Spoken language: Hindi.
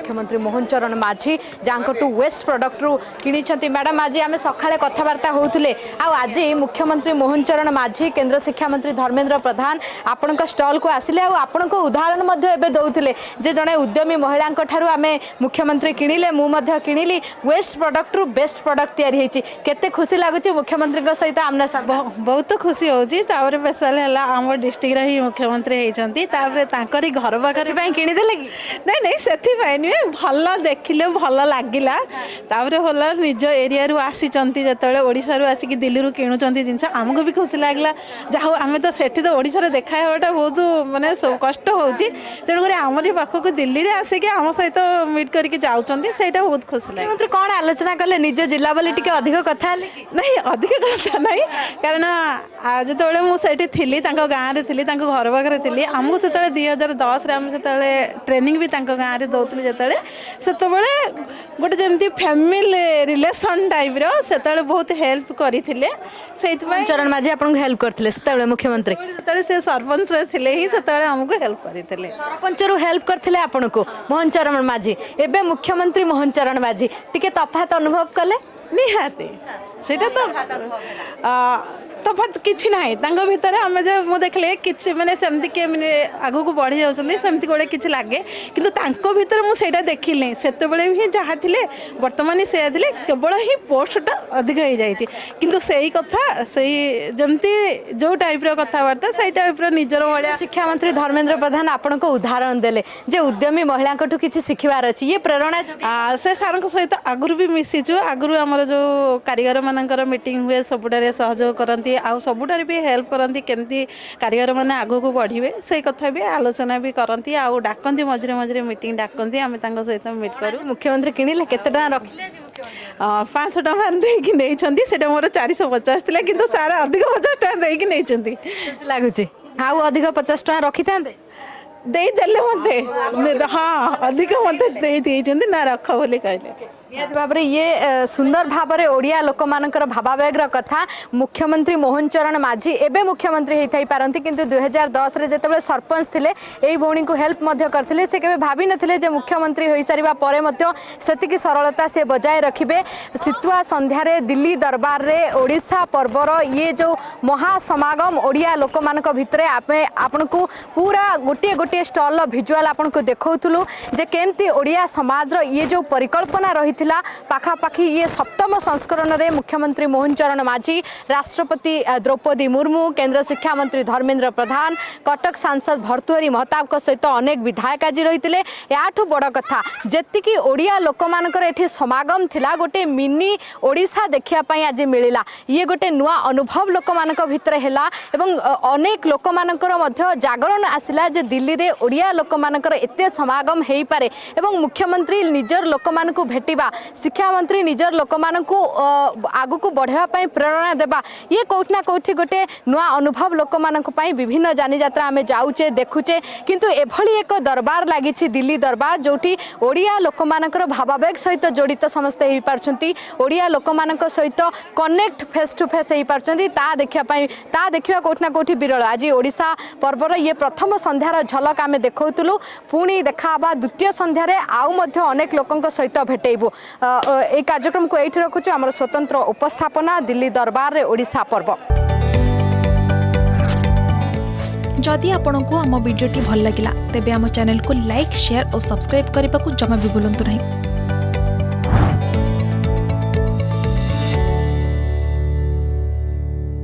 मुख्यमंत्री मोहन चरण माझी जहाँ वेस्ट प्रोडक्ट रु कि मैडम आज आम सकाଳେ कथबार्ता होते आज मुख्यमंत्री मोहन चरण माझी केंद्र शिक्षा मंत्री धर्मेंद्र प्रधान आपण स्टल को आसिले आपण उदाहरण दौले जे जड़े उद्यमी महिला आम मुख्यमंत्री किणिले मुझे किणिली वेस्ट प्रोडक्ट रु बेस्ट प्रोडक्ट तैयारी केते खुशी लगुच मुख्यमंत्री सहित आमना बहुत खुशी होची स्पेशल है आम डिस्ट्रिक्ट ही मुख्यमंत्री होती घर पाखे किणीदे कि नहीं से नुहे भल देखिले भल लगिला होला निज एरिया रु आसी ओडिशा रु आसिक दिल्ली किणुंट जिनस आमको भी खुशी लगला जहाँ आम तो सेठी तो ओडिशा देखाटा बहुत माने कष्ट होची तेणुक आमरी पाखक दिल्ली में आसिक आम सहित मीट करके जाऊँगी बहुत खुशी लगे कौन आलोचना कले निज जिला बोली टिके अधिक कथा नहीं अधिक कथा नहीं कारण जो मुझे थी गाँव में थी घर पाखे थी आमको से 2010 आम से ट्रेनिंग भी गाँव में दौली जो गोटे जमी फैमिली रिलेशन टाइप से बहुत हेल्प करते चरण माझी आपको हेल्प करते मुख्यमंत्री से सरपंच थे ही से आमको हेल्प करते सरपंच रु हेल्प करते आपको मोहन चरण माझी एवं मुख्यमंत्री मोहन चरण माझी टिके तफात अनुभव कले निहाती सेटा तो तफात किसी ना भितर आम जो देखले कि मैंने सेमती किए मैंने आगू को बढ़ी जाती गोटे किसी लगे कि भितर मुझे देखिली से भी जहाँ थे बर्तमान से केवल ही पोस्टा अधिक हो जाए से कथा से जमती जो टाइप कथबार्ता से टाइप निजर भाया शिक्षा मंत्री धर्मेंद्र प्रधान आपण को उदाहरण देले जे उद्यमी महिला किसी शिखबार अच्छी ये प्रेरणा से सार सहित आगुरी भी मिसीचु आगुरी आमर जो कारीगर मानकर मीटिंग हुए सबुटारे सहयोग करती आउ सबुटारे भी हेल्प करती केमती कारीगर मैंने आगू को बढ़े से कथा भी आलोचना भी करती आउ डाकती मझे मझे मीटिंग डाकती आम सहित मीट करूँ मुख्यमंत्री किणिले केते टका रखिले 500 टका देइछंती सेटा मोर 450 थिला किंतु सारा अधिक 50 टका देइकि नेइछंती लागुची आउ अधिक 50 टका रखि थांदे दे देले मते हाँ अधिक मते दे देइछंती ना रख बोली कहले भाव ये सुंदर भाव में ओडिया लोक मानकर भावावेगर कथा मुख्यमंत्री मोहन चरण माझी एवं मुख्यमंत्री होता ही पारती किंतु 2010 रे जिते सरपंच थे यही भौणी को हेल्प करते से केवे भाभी नथिले मुख्यमंत्री हो सारा पर सेतिकी सरलता से बजाय रखिबे शीतुआ संध्यारे दिल्ली दरबार रे ओडिशा पर्वर ये जो महासमागम ओडिया लोक मानक भितरे आपण को पूरा गोटे गोटे स्टॉल भिजुआल आपण को देखौथुलु जे केमती ओडिया समाज रो ये जो परिकल्पना रही पाखापाखि ये 7म संस्करण में मुख्यमंत्री मोहन चरण माझी राष्ट्रपति द्रौपदी मुर्मू केंद्र शिक्षा मंत्री धर्मेंद्र प्रधान कटक सांसद भर्तृहरि महताब सहित अनेक विधायक आज रही याठू बड़ कथा जी ओडिया लोक मानकर एठी समागम थिला गोटे मिनी ओडिशा देखिया आज मिलला ये गोटे नुआ अनुभव लोक मानक भितर हैला एवं अनेक लोक मानकर मध्य जागरण आसिला जे दिल्ली रे ओडिया लोक मानकर एते समागम हेई पारे एवं मुख्यमंत्री निजर लोक मानकु भेटिबा शिक्षा मंत्री निजर लोक मानकु आगु को बढ़ावा पई प्रेरणा देबा ये कोठना कोठी गोटे नुआ अनुभव लोक मानक पई विभिन्न जानी यात्रा आमे जाउचे देखुचे किंतु एभली एक दरबार लागिछि दिल्ली दरबार जोठी ओडिया लोक मानकर भावावेग सहित जड़ित समस्त हेई पारछंती ओडिया लोक मानक सहित कनेक्ट फेस टू फेस हेई पारछंती ता देखिया कोठना कोठी विरल आज ओडिशा पर्वर ये प्रथम संध्यार झलक आमे देखौतुलु पुणी देखाबा द्वितीय संध्यारे आउ मध्य अनेक लोकंक सहित भेटेबु ए कार्यक्रम को एठी रखुछु हमर स्वतंत्र उपस्थापना दिल्ली दरबार रे ओडिशा पर्व। जदि आपंक आम भिडी भल लगा तेब आम चैनल को लाइक शेयर और सब्सक्राइब करने को जमा भी भूलु नहीं।